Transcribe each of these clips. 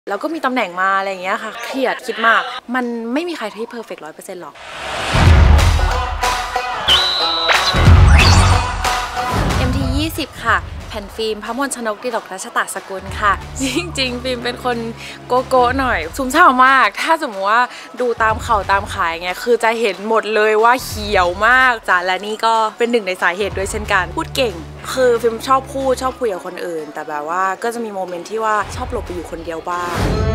แล้วก็มีตำแหน่งมาอะไรอย่างเงี้ยค่ะเครียดคิดมากมันไม่มีใครที่เพอร์เฟกต์100%หรอก MT20 ค่ะแผ่นฟิล์มพระมนชนกดิลกรัชตะสกุลค่ะจริงๆฟิล์มเป็นคนโกโก้หน่อยซุ่มซ่ามมากถ้าสมมติว่าดูตามข่าวตามขายไงคือจะเห็นหมดเลยว่าเขียวมากจ้ะและนี่ก็เป็นหนึ่งในสาเหตุด้วยเช่นกันพูดเก่งคือฟิล์มชอบพูดชอบคุยกับคนอื่นแต่แบบว่าก็จะมีโมเมนต์ที่ว่าชอบหลบไปอยู่คนเดียวบ้าง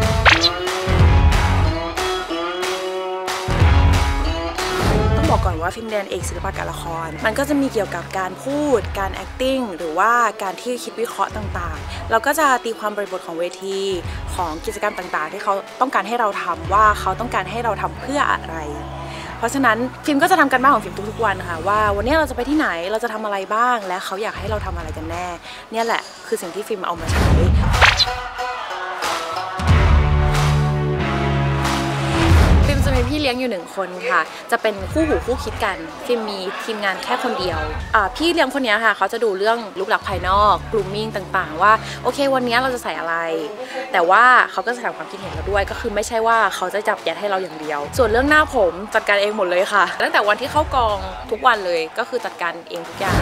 บอกก่อนว่าฟิล์มเรียนเอกศิลปะการละครมันก็จะมีเกี่ยวกับการพูดการ acting หรือว่าการที่คิดวิเคราะห์ต่างๆเราก็จะตีความบริบทของเวทีของกิจกรรมต่างๆที่เขาต้องการให้เราทำว่าเขาต้องการให้เราทำเพื่ออะไรเพราะฉะนั้นฟิล์มก็จะทำกันบ้านของฟิล์มทุกๆวันค่ะว่าวันนี้เราจะไปที่ไหนเราจะทำอะไรบ้างและเขาอยากให้เราทำอะไรกันแน่เนี่ยแหละคือสิ่งที่ฟิล์มเอามาใช้จะมีพี่เลี้ยงอยู่1คนค่ะจะเป็นคู่หูคู่คิดกันฟิล์มมีทีมงานแค่คนเดียวพี่เลี้ยงคนนี้ค่ะเขาจะดูเรื่องลุคลักษณ์ภายนอกกรูมมิ่งต่างๆว่าโอเควันนี้เราจะใส่อะไรแต่ว่าเขาก็จะถามความคิดเห็นเราด้วยก็คือไม่ใช่ว่าเขาจะจับยัดให้เราอย่างเดียวส่วนเรื่องหน้าผมจัดการเองหมดเลยค่ะตั้งแต่วันที่เข้ากองทุกวันเลยก็คือจัดการเองทุกอย่าง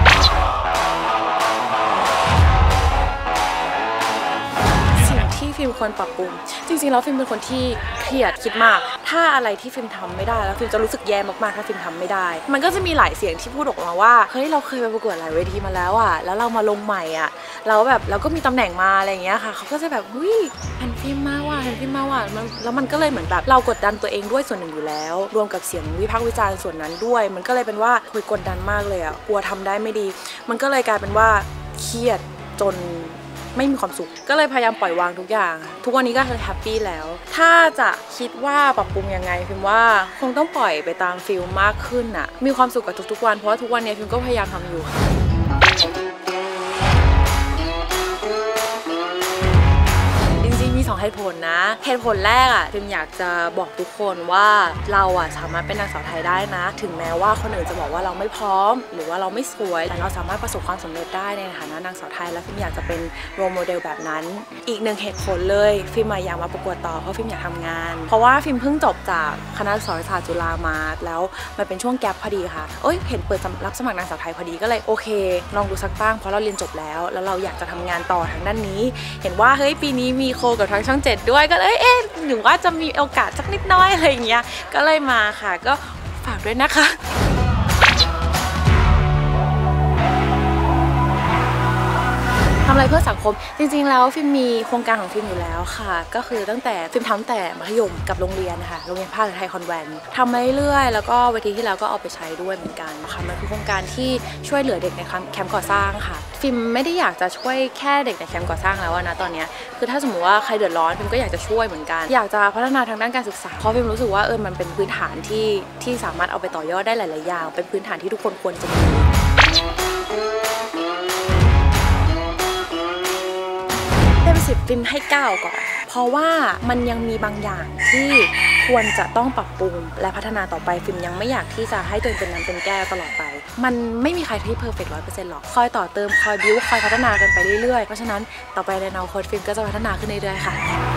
ที่ฟิล์มควรปรับปรุงจริงๆแล้วฟิล์มเป็นคนที่เครียดคิดมากถ้าอะไรที่ฟิล์มทำไม่ได้แล้วฟิล์มจะรู้สึกแย่มากๆถ้าฟิล์มทำไม่ได้มันก็จะมีหลายเสียงที่พูดออกมาว่าเฮ้ยเราเคยไปประกวดหลายเวทีมาแล้วอ่ะแล้วเรามาลงใหม่อ่ะเราแบบเราก็มีตำแหน่งมาอะไรอย่างเงี้ยค่ะเขาก็จะแบบหุ้ยแผ่นฟิล์มมาว่ะแผ่นฟิล์มมาว่ะแล้วมันก็เลยเหมือนแบบเรากดดันตัวเองด้วยส่วนหนึ่งอยู่แล้วรวมกับเสียงวิพากษ์วิจารณ์ส่วนนั้นด้วยมันก็เลยเป็นว่าคุยกดดันมากเลยอ่ะกลัวทำได้ไม่ดีมันก็เลยกลายเป็นว่าเครียดจนไม่มีความสุขก็เลยพยายามปล่อยวางทุกอย่างทุกวันนี้ก็คือแฮปปี้แล้วถ้าจะคิดว่าปรับปรุงยังไงฟิล์มว่าคงต้องปล่อยไปตามฟิลมากขึ้นน่ะมีความสุขกับทุกๆวันเพราะว่าทุกวันนี้ฟิล์มก็พยายามทำอยู่2 เหตุผลนะเหตุผลแรกอ่ะฟิล์มอยากจะบอกทุกคนว่าเราอ่ะสามารถเป็นนางสาวไทยได้นะถึงแม้ว่าคนอื่นจะบอกว่าเราไม่พร้อมหรือว่าเราไม่สวยแต่เราสามารถประสบความสำเร็จได้ในฐานะนางสาวไทยและฟิล์มอยากจะเป็นโรลโมเดลแบบนั้นอีก1 เหตุผลเลยฟิล์มอยากมาประกวดต่อเพราะฟิล์มอยากทำงานเพราะว่าฟิล์มเพิ่งจบจากคณะสารศาสตร์จุฬามาแล้วมันเป็นช่วงแกปพอดีค่ะเห็นเปิดรับสมัครนางสาวไทยพอดีก็เลยโอเคลองดูสักตั้งเพราะเราเรียนจบแล้วเราอยากจะทำงานต่อทางด้านนี้เห็นว่าเฮ้ยปีนี้มีโคกับทางช่อง7ด้วยก็หรือว่าจะมีโอกาสสักนิดน้อยอะไรอย่างเงี้ยก็เลยมาค่ะก็ฝากด้วยนะคะทำอะไรเพื่อสังคมจริงๆแล้วฟิล์มมีโครงการของฟิล์มอยู่แล้วค่ะก็คือตั้งแต่ฟิล์มทำแต่มัธยมกับโรงเรียนค่ะโรงเรียนภาคไทยคอนแวนต์ทำมาเรื่อยๆแล้วก็เวทีที่แล้วก็เอาไปใช้ด้วยเหมือนกันค่ะมันคือโครงการที่ช่วยเหลือเด็กในแคมป์ก่อสร้างค่ะฟิล์มไม่ได้อยากจะช่วยแค่เด็กในแคมป์ก่อสร้างแล้วนะตอนนี้คือถ้าสมมติว่าใครเดือดร้อนฟิล์มก็อยากจะช่วยเหมือนกันอยากจะพัฒนาทางด้านการศึกษาเพราะฟิล์มรู้สึกว่ามันเป็นพื้นฐานที่สามารถเอาไปต่อยอดได้หลายๆอย่างเป็นพื้นฐานที่ทุกคนควรจะมี10ฟิล์มให้9ก่อนเพราะว่ามันยังมีบางอย่างที่ควรจะต้องปรับปรุงและพัฒนาต่อไปฟิล์มยังไม่อยากที่จะให้ตัวเองเป็นน้ำเป็นแก้วตลอดไปมันไม่มีใครที่เพอร์เฟกต์100%หรอกคอยต่อเติมคอยบิ้วคอยพัฒนากันไปเรื่อยๆเพราะฉะนั้นต่อไปในอนาคตฟิล์มก็จะพัฒนาขึ้นเรื่อยๆค่ะ